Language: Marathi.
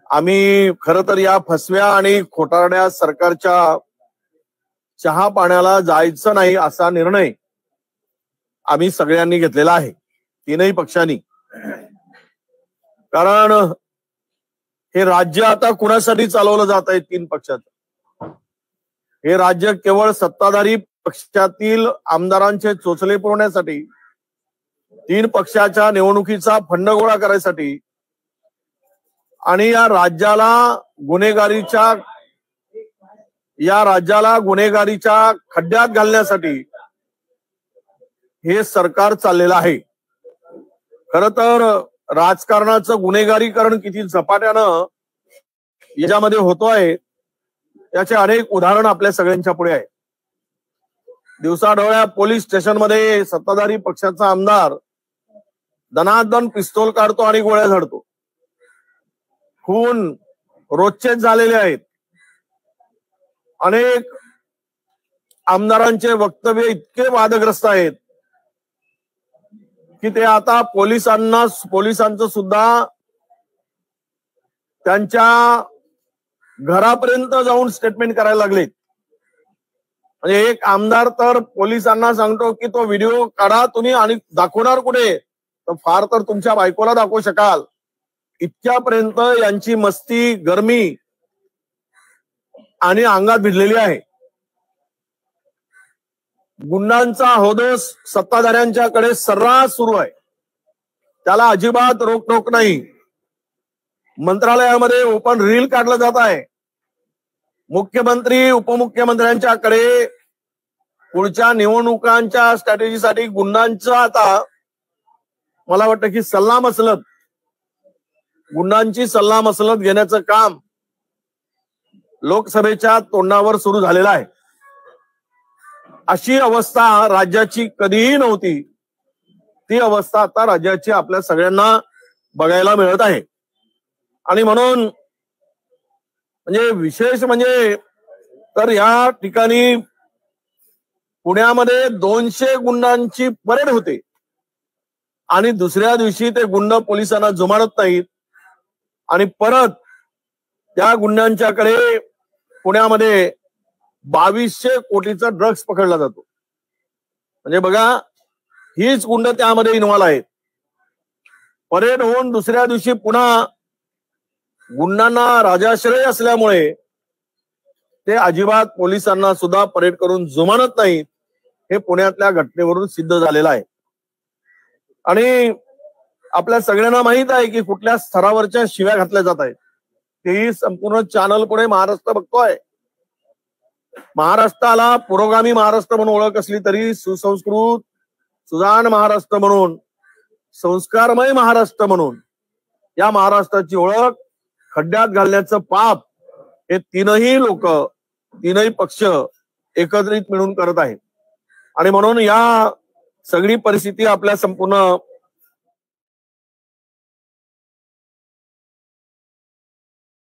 आम्ही खरं तर या फसव्या आणि खोटारड्या सरकारच्या चहा पाण्याला जायचं नाही असा निर्णय आम्ही सगळ्यांनी घेतलेला आहे, तीनही पक्षांनी. कारण हे राज्य आता कुणासाठी चालवलं जात आहे? तीन पक्षाचं हे राज्य केवळ सत्ताधारी पक्षातील आमदारांचे चोचले पुरवण्यासाठी, तीन पक्षाच्या निवडणुकीचा फंड गोळा करायसाठी आणि या राज्याला गुन्हेगारीच्या खड्ड्यात घालण्यासाठी हे सरकार चाललेलं आहे. खरं तर राजकारणाचं गुन्हेगारीकरण किती झपाट्यानं याच्यामध्ये होतोय याचे अनेक उदाहरण आपल्या सगळ्यांच्या पुढे आहे. दिवसाढवळ्या पोलीस स्टेशनमध्ये सत्ताधारी पक्षाचा आमदार दनादन पिस्तूल काढतो आणि गोळ्या झाडतो. खून रोजचेच झालेले आहेत. अनेक आमदारांचे वक्तव्य इतके वादग्रस्त आहेत की ते आता पोलिसांचं सुद्धा त्यांच्या घरापर्यंत जाऊन स्टेटमेंट करायला लागलेत. म्हणजे एक आमदार तर पोलिसांना सांगतो की तो व्हिडिओ काढा तुम्ही आणि दाखवणार कुठे? तर फार तर तुमच्या बायकोला दाखवू शकाल. इतक्यापर्यंत यांची मस्ती, गरमी आणि अंगात भिडलेली आहे. गुंडांचा होदोस सत्ताधाऱ्यांच्याकडे सर्रास सुरू आहे. त्याला अजिबात रोकटोक नाही. मंत्रालयामध्ये ओपन रील काढलं जात आहे. मुख्यमंत्री उपमुख्यमंत्र्यांच्याकडे पुढच्या निवडणुकांच्या स्ट्रॅटेजीसाठी गुंडांचा आता मला वाटतं की गुंडांची सल्लामसलत घेण्याचं काम लोकसभेच्या तोंडावर सुरू झालेलं आहे. अशी अवस्था राज्याची कधीही नव्हती. ती अवस्था आता राज्याची आपल्या सगळ्यांना बघायला मिळत आहे. आणि म्हणून म्हणजे विशेष म्हणजे तर या ठिकाणी पुण्यामध्ये 200 गुंडांची परेड होते आणि दुसऱ्या दिवशी ते गुंड पोलिसांना जुमानत नाहीत आणि परत त्या गुंडांच्याकडे पुण्यामध्ये 2200 कोटीचा ड्रग्ज पकडला जातो. म्हणजे बघा, हीच गुंड त्यामध्ये इन्व्हॉल्व आहेत. परेड होऊन दुसऱ्या दिवशी पुन्हा गुंडांना राजाश्रय असल्यामुळे ते अजिबात पोलिसांना सुद्धा परेड करून जुमानत नाहीत. हे पुण्यातल्या घटनेवरून सिद्ध झालेलं आहे. आणि आपल्या सगळ्यांना माहित आहे की कुठल्या स्तरावरच्या शिव्या घातल्या जात आहेत. तेही संपूर्ण चॅनल पुढे महाराष्ट्र बघतोय. महाराष्ट्राला पुरोगामी महाराष्ट्र म्हणून ओळख असली तरी सुसंस्कृत सुजाण महाराष्ट्र म्हणून, संस्कारमय महाराष्ट्र म्हणून या महाराष्ट्राची ओळख खड्ड्यात घालण्याचं पाप हे तीनही पक्ष एकत्रित मिळून करत आहेत. आणि म्हणून या सगळी परिस्थिती आपल्या संपूर्ण